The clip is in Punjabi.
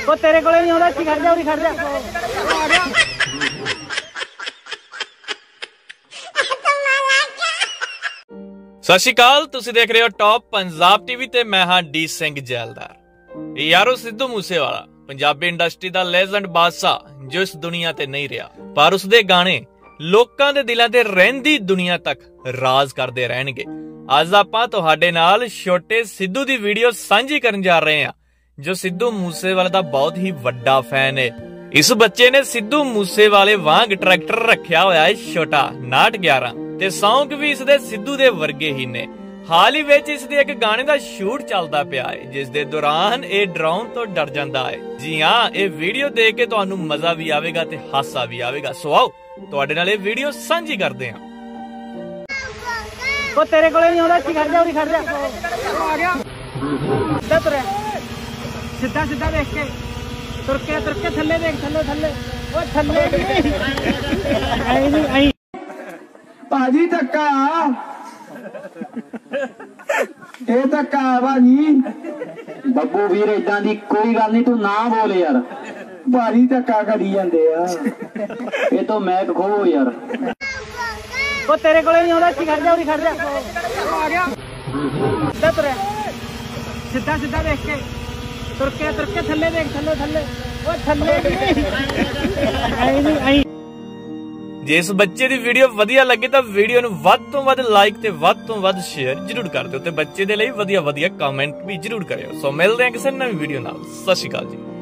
ਉਹ ਤੇਰੇ ਕੋਲੇ ਨਹੀਂ ਆਉਂਦਾ ਸੀ। ਖੜ ਜਾ ਉਰੀ ਖੜ ਜਾ। ਸਤਿ ਸ਼੍ਰੀ ਅਕਾਲ, ਤੁਸੀਂ ਦੇਖ ਰਹੇ ਹੋ ਟੌਪ ਪੰਜਾਬ ਟੀਵੀ ਤੇ ਮੈਂ ਹਾਂ ਡੀ ਸਿੰਘ ਜੈਲਦਾਰ। ਯਾਰੋ ਸਿੱਧੂ ਮੂਸੇਵਾਲਾ ਪੰਜਾਬੀ ਇੰਡਸਟਰੀ ਦਾ ਲੈਜੈਂਡ ਬਾਦਸ਼ਾਹ ਜੋ ਇਸ ਦੁਨੀਆ ਤੇ ਨਹੀਂ ਰਿਹਾ, ਪਰ ਉਸਦੇ ਗਾਣੇ ਲੋਕਾਂ ਦੇ ਦਿਲਾਂ ਤੇ ਰਹਿੰਦੀ ਦੁਨੀਆ ਤੱਕ ਰਾਜ ਕਰਦੇ ਰਹਿਣਗੇ। ਅੱਜ ਆਪਾਂ ਤੁਹਾਡੇ ਨਾਲ ਛੋਟੇ ਸਿੱਧੂ ਦੀ ਵੀਡੀਓ ਸਾਂਝੀ ਕਰਨ ਜਾ ਰਹੇ ਹਾਂ ਜੋ ਸਿੱਧੂ ਮੂਸੇਵਾਲੇ ਦਾ ਬਹੁਤ ਹੀ ਵੱਡਾ ਫੈਨ ਹੈ। ਇਸ ਬੱਚੇ ਨੇ ਸਿੱਧੂ ਮੂਸੇਵਾਲੇ ਵਾਂਗ ਟਰੈਕਟਰ ਰੱਖਿਆ ਹੋਇਆ ਹੈ ਛੋਟਾ 911 ਤੇ ਸੌਂਗ ਵੀ ਇਸਦੇ ਸਿੱਧੂ ਦੇ ਵਰਗੇ ਹੀ ਨੇ। ਹਾਲ ਹੀ ਵਿੱਚ ਇਸਦੇ ਇੱਕ ਗਾਣੇ ਦਾ ਸ਼ੂਟ ਚੱਲਦਾ ਪਿਆ ਹੈ ਜਿਸ ਦੇ ਦੌਰਾਨ ਇਹ ਡਰਾਉਣ ਤੋਂ ਡਰ ਜਾਂਦਾ ਹੈ। ਜੀ ਹਾਂ, ਇਹ ਵੀਡੀਓ ਦੇਖ ਕੇ ਤੁਹਾਨੂੰ ਮਜ਼ਾ ਵੀ ਆਵੇਗਾ ਤੇ ਹਾਸਾ ਵੀ ਆਵੇਗਾ। ਸੋ ਆਓ ਤੁਹਾਡੇ ਨਾਲ ਇਹ ਵੀਡੀਓ ਸਾਂਝੀ ਕਰਦੇ ਹਾਂ। ਉਹ ਤੇਰੇ ਕੋਲੇ ਨਹੀਂ ਆਉਂਦਾ ਸੀ। ਖੜ ਜਾ ਉਰੀ ਖੜ ਜਾ। ਆ ਗਿਆ ਸਿੱਧਾ ਤੁਰਿਆ, ਸਿੱਧਾ ਸਿੱਧਾ ਦੇਖ ਕੇ ਤੁਰ ਕੇ ਥੱਲੇ ਦੇਖ, ਥੱਲੇ ਉਹ ਥੱਲੇ ਆਈ ਨਹੀਂ ਆਈ ਭਾਜੀ ਧੱਕਾ, ਇਹ ਧੱਕਾ ਭਾਜੀ। ਬੱਬੂ ਵੀਰ ਏਦਾਂ ਦੀ ਕੋਈ ਗੱਲ ਨਹੀਂ, ਤੂੰ ਨਾ ਬੋਲ ਯਾਰ। ਭਾਜੀ ਧੱਕਾ ਕਰੀ ਜਾਂਦੇ ਆ। ਇਹ ਤੋਂ ਮੈਂ ਖੋਵੋ ਯਾਰ। ਉਹ ਤੇਰੇ ਕੋਲੇ ਨਹੀਂ ਆਉਂਦਾ ਸੀ। ਖੜ ਜਾ ਉਰੀ ਖੜ ਜਾ। ਆ ਗਿਆ ਸਿੱਧਾ ਤੁਰਿਆ, ਸਿੱਧਾ ਦੇਖ ਕੇ ਤੁਰ ਕੇ ਥੱਲੇ ਦੇਖ, ਥੱਲੇ ਉਹ ਥੱਲੇ ਆਈ ਨਹੀਂ ਆਈ। ਜੇ ਇਸ ਬੱਚੇ ਦੀ ਵੀਡੀਓ ਵਧੀਆ ਲੱਗੇ ਤਾਂ ਵੀਡੀਓ ਨੂੰ ਵੱਧ ਤੋਂ ਵੱਧ ਲਾਈਕ ਤੇ ਵੱਧ ਤੋਂ ਵੱਧ ਸ਼ੇਅਰ ਜਰੂਰ ਕਰ ਦਿਓ ਤੇ ਬੱਚੇ ਦੇ ਲਈ ਵਧੀਆ ਕਮੈਂਟ ਵੀ ਜਰੂਰ ਕਰਿਓ। ਸੋ ਮਿਲਦੇ ਹਾਂ ਕਿਸੇ ਨਵੀਂ ਵੀਡੀਓ ਨਾਲ। ਸਤਿ ਸ਼੍ਰੀ ਅਕਾਲ ਜੀ।